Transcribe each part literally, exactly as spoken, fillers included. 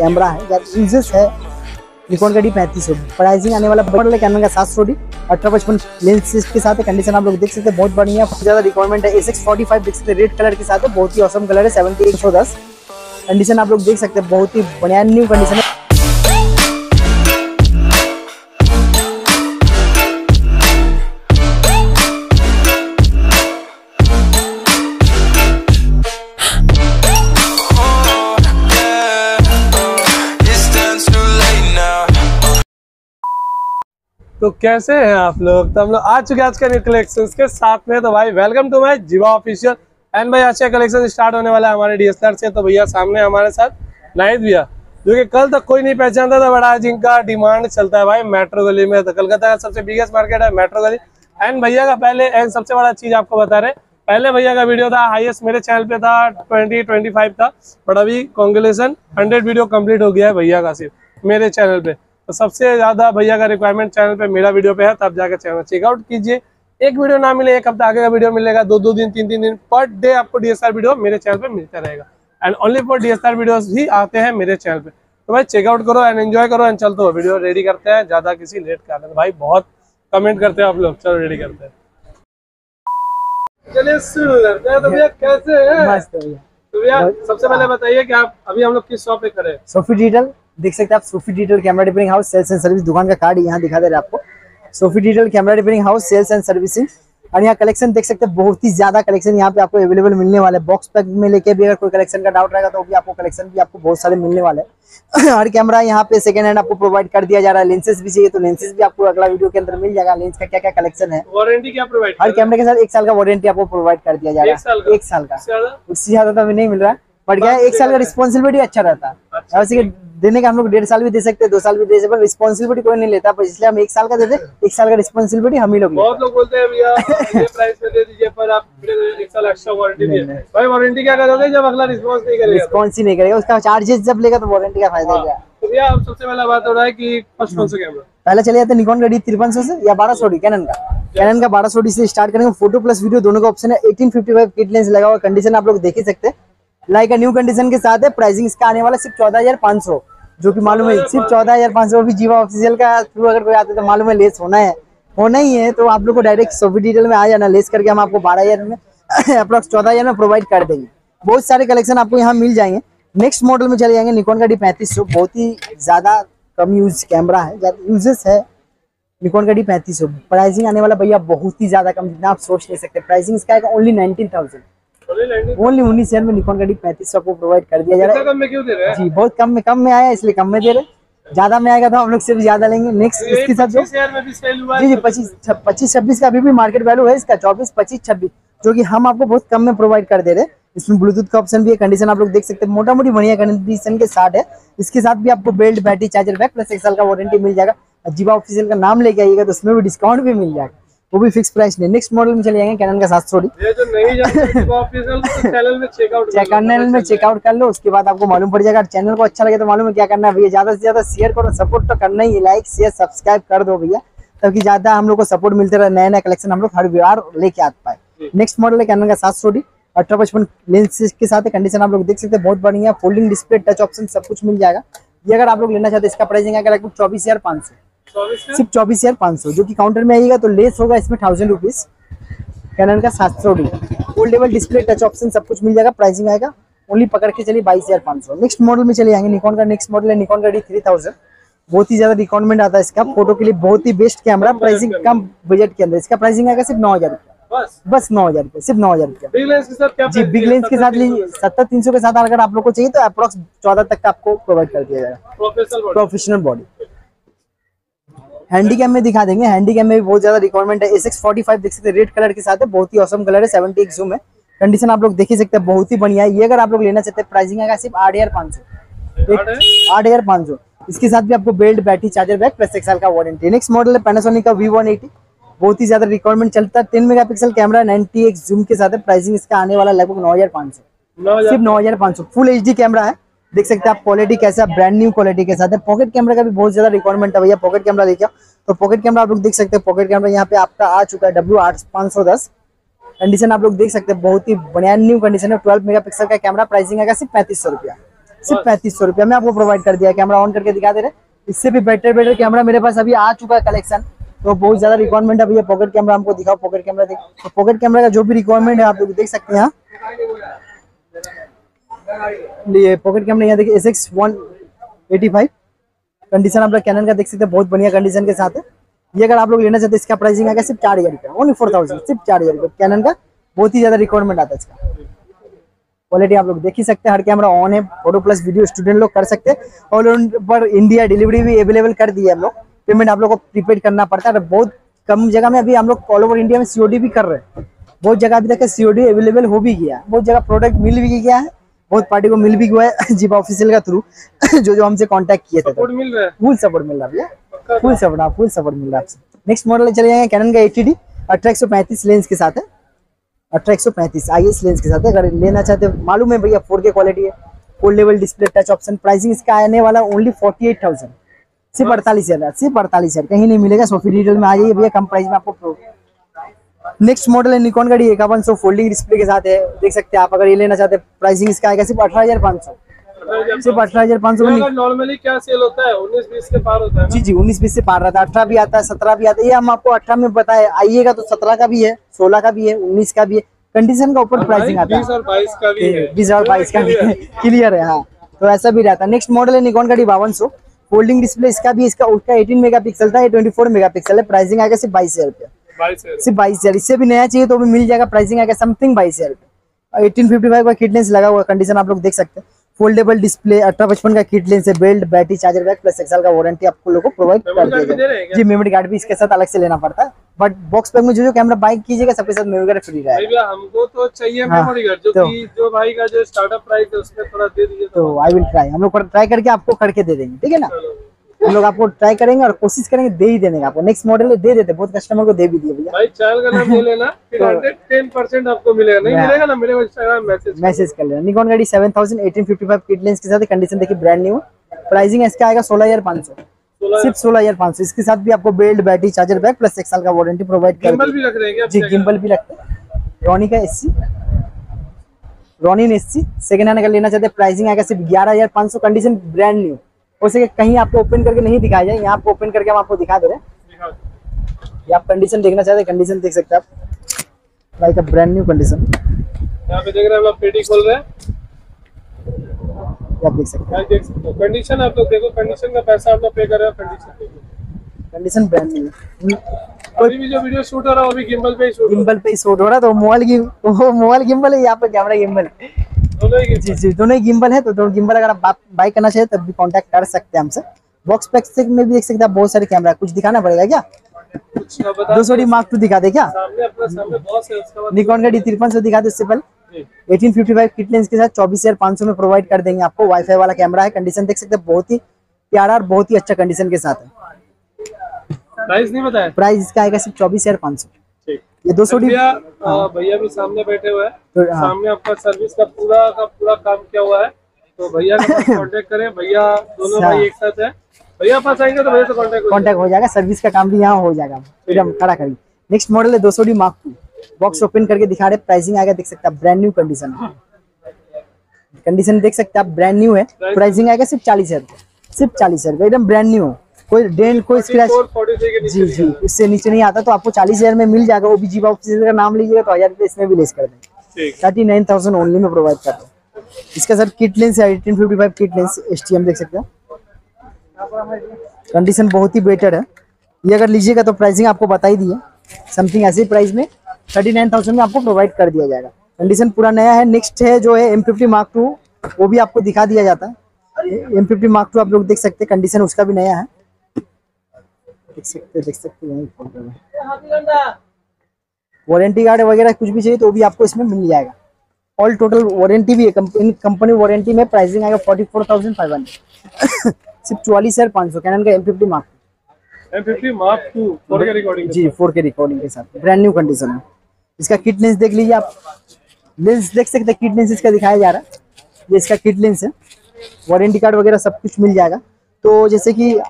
Camera है, uses है Nikon का डी पैंतीस सौ। प्राइसिंग आने वाला मॉडल है कैनन का सात सौ डी अठारह पचपन लेंस के साथ है। कंडीशन आप लोग देख सकते हैं बहुत बढ़िया, बहुत ज्यादा रिक्वायरमेंट है। ए सिक्स फोर्टी फाइव देख सकते हैं रेड कलर के साथ है, बहुत ही औसम कलर है। सेवेंटी एक सौ दस कंडीशन आप लोग देख सकते हैं, बहुत ही बढ़िया न्यू कंडीशन है। तो कैसे हैं आप लोग? तो हम लोग आ चुके हैं आज के न्यू कलेक्शन के साथ में। तो भाई welcome to my Jeeva official. And भाई आज का कलेक्शन स्टार्ट होने वाला है हमारे डीएसएलआर से। तो भैया सामने हमारे साथ नाहिद भैया, जो कि कल तक कोई नहीं पहचानता था, बट आज इनका डिमांड चलता है भाई मेट्रो गली में। तो कलकत्ता का सबसे बिगेस्ट मार्केट है मेट्रो गली। एंड भैया का पहले एक सबसे बड़ा चीज आपको बता रहे, पहले भैया का वीडियो था हाईएस्ट मेरे चैनल पे था ट्वेंटी ट्वेंटी फाइव था, बट अभी कांग्रेचुलेशन हंड्रेड वीडियो कंप्लीट हो गया है भैया का सिर्फ मेरे चैनल पे। तो सबसे ज्यादा भैया का रिक्वायरमेंट चैनल पे मेरा वीडियो पे है, तब जाकर चैनल चेकआउट कीजिए। एक वीडियो ना मिले एक हफ्ता आगे का वीडियो मिलेगा, दो दो दिन तीन तीन दिन पर डे आपको डीएसएलआर वीडियो मेरे चैनल पे मिलता रहेगा। And only for DSLR videos ही आते हैं मेरे चैनल पे। तो भाई चेकआउट करो एंड एंजॉय करो एंड चलते हो वीडियो रेडी करते हैं, ज्यादा किसी लेट कर भाई बहुत कमेंट करते हैं आप लोग। चलो रेडी करते हैं, चलिए शुरू करते हैं। तो भैया कैसे हैं? मस्त भैया। तो भैया सबसे पहले बताइए कि आप अभी हम लोग किस शॉप पे करें? सोफी डिजिटल देख सकते हैं आप, Sophie digital camera repairing house sales and service. दुकान का कार्ड यहाँ दिखा दे रहे हैं आपको, Sophie digital camera repairing house sales and servicing. और यहाँ कलेक्शन देख सकते हैं, बहुत ही ज्यादा कलेक्शन यहाँ पे आपको अवेलेबल मिलने वाले। बॉक्स पैक में लेके भी अगर कोई कलेक्शन का डाउट रहेगा तो भी आपको कलेक्शन भी आपको बहुत सारे मिलने वाले हैं। हर कैमरा यहाँ पे सेकंड हैंड आपको प्रोवाइड कर दिया जा रहा है। लेंसेज भी चाहिए तो लेंसेज भी आपको अगला वीडियो के अंदर मिल जाएगा। लेंस का क्या क्या कलेक्शन है, वारंटी क्या प्रोवाइड? हर कैमरे के साथ एक साल का वारंटी आपको प्रोवाइड कर दिया जा रहा है। एक साल का, उससे ज्यादा तो अभी नहीं मिल रहा है, बट क्या है एक साल का रिस्पॉन्सिबिलिटी अच्छा रहता है। वैसे देने का हम लोग डेढ़ साल भी दे सकते हैं, दो साल भी दे सकते हैं, रिस्पॉन्सिबिलिटी कोई नहीं लेता, पर इसलिए हम एक साल का देते हैं। एक साल का रिस्पॉन्सिबिलिटी हम ही लोग। बहुत लोग बोलते हैं भैया ये प्राइस में दे दीजिए पर आप एक साल एक्स्ट्रा वारंटी दिए। भाई वारंटी क्या करोगे जब अगला रिस्पॉन्स नहीं करेगा? रिस्पॉन्स ही नहीं करेगा, उसका चार्जेस जब लेगा तो वारंटी का फायदा क्या? तो भैया अब सबसे पहला बात हो रहा है कि फर्स्ट कौन सा कैमरा? पहले चले जाते हैं निकॉन का डी तिरपन सौ से या बारह सौ डी कैनन का। कैनन का बारह सौ डी से स्टार्ट करेंगे। फोटो प्लस वीडियो दोनों का ऑप्शन है। Eighteen fifty five kit lens लगा हुआ, कंडीशन आप लोग देख ही सकते हैं, लाइक न्यू कंडीशन के साथ है। प्राइसिंग इसका आने वाला सिर्फ चौदह हजार पाँच सौ, जो कि मालूम है सिर्फ चौदह हजार पाँच सौ। भी जीवा ऑफिशियल का थ्रू अगर कोई आते तो मालूम है लेस होना है, होना ही है। तो आप लोग को डायरेक्ट सोफी डिटेल में आ जाना, लेस करके हम आपको बारह हजार में अप्रोक्स चौदह हजार में प्रोवाइड कर देंगे। बहुत सारे कलेक्शन आपको यहाँ मिल जाएंगे। नेक्स्ट मॉडल में चले जाएंगे निकॉन का डी पैंतीस सौ। बहुत ही ज्यादा कम यूज कैमरा है, ज्यादा यूजेस है निकॉन का डी पैंतीस सौ। प्राइसिंग आने वाला भैया बहुत ही ज्यादा कम, जितना आप सोच नहीं सकते। प्राइसिंग इसका है ओनली नाइनटीन थाउजेंड, ओनली उन्नीस हजार में निकॉन का डी पैंतीस सौ को प्रोवाइड कर दिया जा रहा है। कम में क्यों दे रहे हैं? जी बहुत कम में, कम में आया इसलिए कम में दे रहे। ज्यादा में आएगा तो हम लोग सिर्फ ज्यादा लेंगे। नेक्स्ट इसके साथ जो जी जी पच्चीस पच्चीस छब्बीस का अभी भी मार्केट वैल्यू है इसका, चौबीस पच्चीस छब्बीस, जो कि हम आपको बहुत कम में प्रोवाइड कर दे रहे हैं। इसमें ब्लूटूथ का ऑप्शन भी है। कंडीशन आप लोग देख सकते हैं, मोटा मोटी बढ़िया कंडीशन के साथ है। इसके साथ भी आपको belt, battery, charger back plus एक साल का वारंटी मिल जाएगा। जीवा ऑफिशियल का नाम लेके आइएगा तो उसमें भी डिस्काउंट भी मिल जाएगा, वो भी फिक्स प्राइस नहीं। नेक्स्ट मॉडल में चले जाएंगे कैनन का सात सौ डी। ये जो नहीं जानते जीवा ऑफिशियल तो चैनल में चेकआउट चैनल में चेकआउट कर लो, उसके बाद आपको मालूम पड़ जाएगा। चैनल को अच्छा लगे तो मालूम है क्या करना है भैया, ज्यादा से ज्यादा शेयर करो, सपोर्ट तो करना ही है। लाइक शेयर सब्सक्राइब कर दो भैया, ताकि ज्यादा हम लोग को सपोर्ट मिलते रहे, नया नया कलेक्शन हम लोग हर बार लेके आ पाए। नेक्स्ट मॉडल है कैनन का सात सौ डी अठारह पचपन लेंस के साथ है। कंडीशन आप लोग देख सकते हैं, बहुत बढ़िया। फोल्डिंग डिस्प्ले, टच ऑप्शन सब कुछ मिल जाएगा। ये अगर आप लोग लेना चाहते हैं, इसका प्राइसिंग आएगा लगभग चौबीस हजार पाँच सौ, सिर्फ चौबीस हजार पाँच सौ, जो कि काउंटर में आएगा तो लेस होगा इसमें थाउजेंड रुपीज। कैनन का सात सौ D foldable display, touch option सब कुछ मिल जाएगा। प्राइसिंग आएगा ओनली पकड़ के चलिए बाईस हजार पाँच सौ। नेक्स्ट मॉडल में चले जाएंगे निकॉन का। नेक्स्ट मॉडल है निकॉन का डी थ्री थाउजेंड। बहुत ही ज्यादा रिक्वायरमेंट आता है इसका, फोटो के लिए बहुत ही बेस्ट कैमरा। प्राइसिंग कम बजट के अंदर, इसका प्राइसिंग आएगा सिर्फ नौ हजार रुपया, बस नौ हजार रुपया, सिर्फ नौ हजार रुपया जी। बिग लेंस के साथ लीजिए सत्तर तीन सौ के साथ अगर आप लोग को चाहिए तो अप्रोक्स चौदह तक का आपको प्रोवाइड कर दिया जाएगा। प्रोफेशनल बॉडी हैंडी कैम में दिखा देंगे। हैंडी कैम में भी बहुत ज्यादा रिक्वायरमेंट है। ए सिक्स फोर्टी फाइव देख सकते हैं रेड कलर के साथ है, बहुत ही औसम कलर है। सेवेंटी एक जूम है, कंडीशन आप लोग देख ही सकते हैं, बहुत ही बढ़िया है। ये अगर आप लोग लेना चाहते हैं प्राइसिंग आएगा सिर्फ आठ हजार पाँच सौ, आठ हजार पाँच सौ। इसके साथ भी आपको belt, battery, charger back plus एक साल का वारंटी। नेक्स्ट मॉडल है पैनासोनिक का वी वन एटी। बहुत ही ज्यादा रिक्वायरमेंट चलता है। Ten megapixel camera, ninety X zoom के साथ है। प्राइसिंग इसका आने वाला लगभग नौ हजार पाँच सौ, सिर्फ नौ हजार पाँच सौ। फुल एच डी कैमरा है, देख सकते हैं आप। क्वालिटी कैसा, ब्रांड न्यू क्वालिटी के साथ है। पॉकेट कैमरा का भी बहुत ज्यादा रिक्वायरमेंट है भैया, पॉकेट कैमरा लेके आओ। तो पॉकेट कैमरा आप लोग देख सकते हैं, पॉकेट कैमरा यहाँ पे आपका आ चुका है डब्ल्यू आठ पाँच सौ दस। कंडीशन आप लोग देख सकते हैं, बहुत ही बढ़िया न्यू कंडीशन है। ट्वेल्व मेगापिक्सल का कैमरा। प्राइसिंग आएगा सिर्फ पैंतीस सौ रुपया, सिर्फ पैंतीस सौ रुपया में आपको प्रोवाइड कर दिया। कैमरा ऑन करके दिखा दे रहे हैं, इससे भी बेटर बेटर कैमरा मेरे पास अभी आ चुका है कलेक्शन। तो बहुत ज्यादा रिक्वायरमेंट है भैया। पॉकेट कैमरा हमको दिखाओ, पॉकेट कैमरा देख। तो पॉकेट कैमरा का जो भी रिक्वायरमेंट है आप लोग देख सकते हैं यहाँ। ये पॉकेट कैमरा यहाँ देखिए S X one eighty five condition आप लोग कैनन का देख सकते हैं, बहुत बढ़िया कंडीशन के साथ है। ये अगर आप लोग लेना चाहते हैं इसका प्राइसिंग आएगा सिर्फ चार हजार रुपया, ओनली फोर थाउजेंड, सिर्फ चार हजार रुपया। कैनन का बहुत ही ज्यादा रिक्वायरमेंट आता है इसका। क्वालिटी आप लोग देख ही सकते हैं, हर कैमरा ऑन है, फोटो प्लस वीडियो स्टूडेंट लोग कर सकते हैं। ऑल ओवर इंडिया डिलीवरी भी अवेलेबल कर दी है हम लोग। पेमेंट आप लोग को प्रीपेड करना पड़ता है। बहुत कम जगह में अभी हम लोग ऑल ओवर इंडिया में सीओडी भी कर रहे हैं। बहुत जगह अभी तक सीओडी अवेलेबल हो भी गया है, बहुत जगह प्रोडक्ट मिल भी गया है, बहुत पार्टी को मिल भी गया है जीवा ऑफिशियल का थ्रू जो जो हमसे कांटेक्ट किए थे। सपोर्ट मिल रहा है, फुल सपोर्ट मिल रहा है भैया, फुल सपोर्ट, फुल सपोर्ट मिल रहा है आपसे। नेक्स्ट मॉडल चले जाएंगे कैनन का एटी डी अठारह एक सौ पैंतीस लेंस के साथ है। अठारह एक सौ पैंतीस आई एस लेंस के साथ है। अगर लेना चाहते हैं, मालूम है भैया फोर के क्वालिटी है, four level display, touch option. Pricing इसका आने वाला ओनली फोर्टी एट थाउजेंड, सिर्फ अड़तालीस हजार, सिर्फ अड़तालीस हजार, कहीं नहीं मिलेगा। सोफी डिटेल में आ जाइए भैया, कम प्राइस में आपको। नेक्स्ट मॉडल है निकॉन का डी इक्यावन सौ फोल्डिंग डिस्प्ले के साथ है, देख सकते हैं आप। अगर ये लेना चाहते हैं प्राइसिंग इसका आएगा सिर्फ अठारह हजार पाँच सौ, सिर्फ अठारह हजार पाँच सौ में। नॉर्मली क्या सेल होता है, उन्नीस बीस के पार होता है। जी जी उन्नीस बीस से पार रहता है, अठारह भी आता है, सत्रह भी आता है। ये हम आपको अठारह में बताए, आइएगा तो सत्रह का भी है, सोलह का भी है, उन्नीस का भी है, कंडीशन का ऊपर प्राइसिंग आता है। बीस और बाईस का भी है, बीस और बाईस का भी क्लियर है। हाँ, तो ऐसा भी रहता है। नेक्स्ट मॉडल है निकॉन का डी बावन सौ फोल्डिंग डिस्प्ले, इसका भी इसका उसका अठारह मेगापिक्सल था, ये चौबीस मेगापिक्सल है। प्राइसिंग आएगा सिर्फ बाईस हजार रुपया, सिर्फ बाईस हजार। इससे भी नया चाहिए तो भी मिल जाएगा, प्राइसिंग आएगा समथिंग बाईस हजार रुपया। एटीन फिफ्टी फाइव का किट लेंस लगा हुआ, कंडीशन आप लोग देख सकते हैं। फोल्डेबल डिस्प्ले, अठारह पचपन का किट लेंस है, belt, battery, charger bag plus एक साल का वारंटी आपको लोगों को प्रोवाइड कर दिया जाएगा। जी मेमोरी कार्ड भी इसके साथ अलग से लेना पड़ता है, बट बॉक्स पैक में जो जो कैमरा बाइक कीजिएगा सबके साथ मेमोरी कार्ड फ्री रहेगा। हमको तो चाहिए मेमोरी कार्ड, जो कि जो भाई का जो स्टार्टअप प्राइस है उसमें थोड़ा दे दीजिए तो आई विल ट्राई। हम लोग ट्राई करके आपको करके दे देंगे, ठीक है ना। हम लोग आपको ट्राई करेंगे और कोशिश करेंगे दे ही देने का आपको। नेक्स्ट मॉडल है दे देते, बहुत कस्टमर को दे भी दिए भैया। भाई चैनल का नाम ले लेना, फिर हंड्रेड टेन परसेंट आपको मिलेगा। नहीं मिलेगा ना, मेरे को इंस्टाग्राम मैसेज मैसेज कर लेना। निकॉन का D seven thousand eighteen fifty five kit lens के साथ, कंडीशन देखिए ब्रांड न्यू। प्राइसिंग इसका आएगा सोलह हजार पाँच सौ, सिर्फ सोलह हजार पाँच सौ। इसके साथ भी आपको belt, battery, charger bag plus एक साल का वारंटी प्रोवाइड कर गिम्बल भी रख रहे हैं। जी गिम्बल भी रखते हैं। रोनी का SC, Ronin SC second hand अगर लेना चाहते हैं प्राइसिंग आएगा सिर्फ ग्यारह हजार पाँच सौ, कंडीशन ब्रांड न्यू। हो सके कहीं आपको ओपन करके नहीं दिखाया जाए, यहाँ आपको ओपन करके हम आपको दिखा दे रहे हैं। ये आप कंडीशन देखना चाहते हैं, कंडीशन देख सकते हैं आप, like a brand new condition. यहाँ पे देख रहे हैं हम लोग, पेटी खोल रहे हैं, आप देख सकते हैं। देख सकते हो कंडीशन, आप लोग देखो कंडीशन का पैसा आप लोग पे कर रहे हो, कंडीशन देखो, कंडीशन ब्रांड न्यू। अभी भी जो वीडियो शूट हो रहा है वो भी गिम्बल पे ही शूट गिम्बल पे ही शूट हो रहा है। तो मोबाइल की वो मोबाइल गिम्बल है, यहाँ पे कैमरा गिम्बल है, जी जी दोनों ही गिम्बल है। तो दोनों गिम्बल अगर आप बाय करना चाहिए तब भी कांटेक्ट कर सकते हैं हमसे। बॉक्स पैक से में भी देख सकते हैं बहुत सारे कैमरा। कुछ दिखाना पड़ेगा क्या? दो सौ डी मार्क टू दिखा दे क्या? सामने अपना सामने बहुत है, उसका बाद निकॉन का डी तिरपन सौ दिखा दे। उससे पहले eighteen fifty five kit lens के साथ चौबीस हजार पाँच सौ में प्रोवाइड कर देंगे आपको। वाईफाई वाला कैमरा है, कंडीशन देख सकते हैं बहुत ही प्यारा और बहुत ही अच्छा कंडीशन के साथ है। प्राइस नहीं बताया, प्राइस इसका आएगा सिर्फ चौबीस हजार पाँच सौ। ये दो सौ डी भैया भैया भी सामने बैठे हुए हैं, तो सामने आपका सर्विस का पूरा का पूरा काम किया हुआ है। तो भैया के पास कांटेक्ट करें, भैया दोनों भाई एक साथ है। भैया पास आएंगे तो भैया से कांटेक्ट कांटेक्ट हो जाएगा, सर्विस का काम भी यहाँ हो जाएगा एकदम खड़ा खड़ी। नेक्स्ट मॉडल है दो सौ D mark two, box open करके दिखा रहे, प्राइसिंग आएगा देख सकते हैं ब्रांड न्यू कंडीशन। कंडीशन देख सकते हैं आप ब्रांड न्यू है। प्राइसिंग आएगा सिर्फ चालीस हजार, सिर्फ चालीस हजार एकदम ब्रांड न्यू, कोई डेंट कोई स्क्रैच जी जी इससे नीचे नहीं आता। तो आपको चालीस हजार में मिल जाएगा। वो भी जीवा ऑफिशियल का नाम लीजिएगा तो हजार रुपये इसमें भी लेस कर देंगे। थर्टी नाइन थाउजेंड ओनली में प्रोवाइड करते हैं। इसका सर किट लेंस है eighteen fifty five kit lens S T M देख सकते हैं, कंडीशन बहुत ही बेटर है। ये अगर लीजिएगा तो प्राइसिंग आपको बता ही दिए, समथिंग ऐसे प्राइस में थर्टी नाइन थाउजेंड में आपको प्रोवाइड कर दिया जाएगा। कंडीशन पूरा नया है। नेक्स्ट है जो है एम फिफ्टी मार्क टू, वो भी आपको दिखा दिया जाता है। एम फिफ्टी मार्क टू आप लोग देख सकते हैं, कंडीशन उसका भी नया है, देख सकते देख सकते हैं। वारंटी कार्ड वगैरह कुछ भी चाहिए तो भी आपको इसमें मिल जाएगा। ऑल टोटल वारंटी भी है, कंपनी वारंटी में प्राइसिंग आएगा forty four thousand five hundred, सिर्फ चौवालीस हजार पाँच सौ। कैनन का M fifty mark M fifty mark two four K recording जी फोर के रिकॉर्डिंग के साथ ब्रांड न्यू कंडीशन है। इसका किट लेंस देख लीजिए आप, लेंस देख सकते हैं, किट लेंस इसका दिखाया जा रहा है। ये इसका किट लेंस है, वारंटी कार्ड वगैरह सब कुछ मिल जाएगा। तो जैसे कि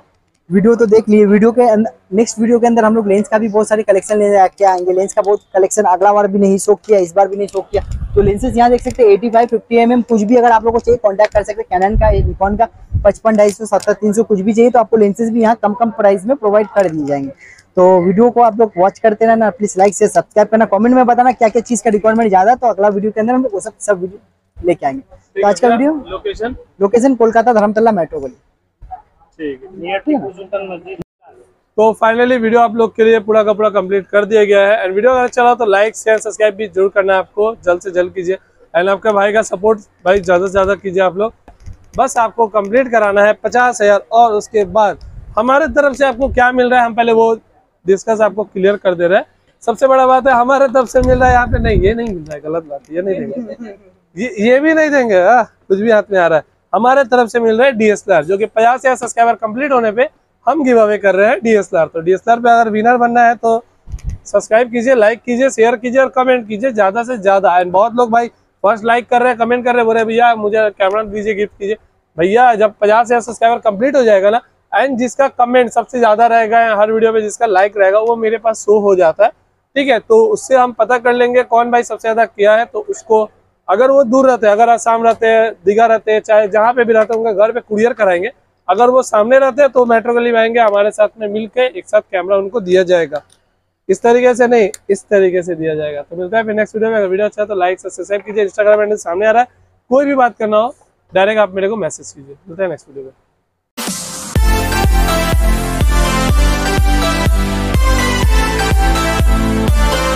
वीडियो तो देख लिए, वीडियो के अंदर नेक्स्ट वीडियो के अंदर हम लोग लेंस का भी बहुत सारे कलेक्शन ले के आएंगे। लेंस का बहुत कलेक्शन अगला बार भी नहीं शो किया, इस बार भी नहीं शो किया। तो लेंसेज यहाँ देख सकते हैं eighty five fifty M M, कुछ भी अगर आप लोगों को चाहिए कॉन्टैक्ट कर सकते हैं। कैनन का, निकॉन का पचपन ढाई सौ सत्तर तीन सौ कुछ भी चाहिए तो आपको लेंसेज भी यहाँ कम कम प्राइस में प्रोवाइड कर दिए जाएंगे। तो वीडियो को आप लोग वॉच करते रहना, प्लीज लाइक से सब्सक्राइब करना, कमेंट में बताना क्या क्या चीज़ का रिक्वायरमेंट ज्यादा, तो अगला वीडियो के अंदर हम लोग वो सब सब वीडियो लेके आएंगे। तो आज का video location location Kolkata Dharmatala metro गली। ठीक है, तो फाइनली वीडियो आप लोग के लिए पूरा का पूरा कंप्लीट कर दिया गया है। एंड वीडियो अगर अच्छा लगा तो लाइक शेयर सब्सक्राइब भी जरूर करना है आपको, जल्द से जल्द कीजिए। एंड आपका भाई का सपोर्ट भाई ज़्यादा से ज़्यादा कीजिए आप लोग। बस आपको कंप्लीट कराना है पचास हज़ार और उसके बाद हमारे तरफ से आपको क्या मिल रहा है हम पहले वो डिस्कस आपको क्लियर कर दे रहे हैं। सबसे बड़ा बात है हमारे तरफ से मिल रहा है यहाँ पे, नहीं ये नहीं मिल रहा है, गलत बात है, ये नहीं देंगे, ये ये भी नहीं देंगे। हाँ, कुछ भी हाथ में आ रहा है। हमारे तरफ से मिल रहा है डीएसएलआर, जो कि पचास हज़ार सब्सक्राइबर कंप्लीट होने पे हम गिव अवे कर रहे हैं डीएसएलआर। तो डीएसएलआर पे अगर विनर बनना है तो सब्सक्राइब कीजिए, लाइक कीजिए, शेयर कीजिए और कमेंट कीजिए ज्यादा से ज्यादा। एंड बहुत लोग भाई फर्स्ट लाइक कर रहे हैं, कमेंट कर रहे हैं, बोले भैया मुझे कैमरा दीजिए, गिफ्ट कीजिए। भैया जब पचास हज़ार सब्सक्राइबर कंप्लीट हो जाएगा ना, एंड जिसका कमेंट सबसे ज्यादा रहेगा हर वीडियो पे, जिसका लाइक रहेगा वो मेरे पास शो हो जाता है, ठीक है। तो उससे हम पता कर लेंगे कौन भाई सबसे ज्यादा किया है। तो उसको अगर वो दूर रहते हैं, अगर आसाम रहते हैं, दीघा रहते हैं, चाहे जहाँ पे भी रहते हैं, उनका घर पे कुरियर कराएंगे। अगर वो सामने रहते हैं तो मेट्रो गली में आएंगे, हमारे साथ में मिलके एक साथ कैमरा उनको दिया जाएगा। इस तरीके से नहीं, इस तरीके से दिया जाएगा। तो मिलता है फिर नेक्स्ट वीडियो में। अगर वीडियो अच्छा है तो लाइक सब्सक्राइब कीजिए। इंस्टाग्राम हैंडल सामने आ रहा है, कोई भी बात करना हो डायरेक्ट आप मेरे को मैसेज कीजिए। मिलता है नेक्स्ट वीडियो में। We'll be right back.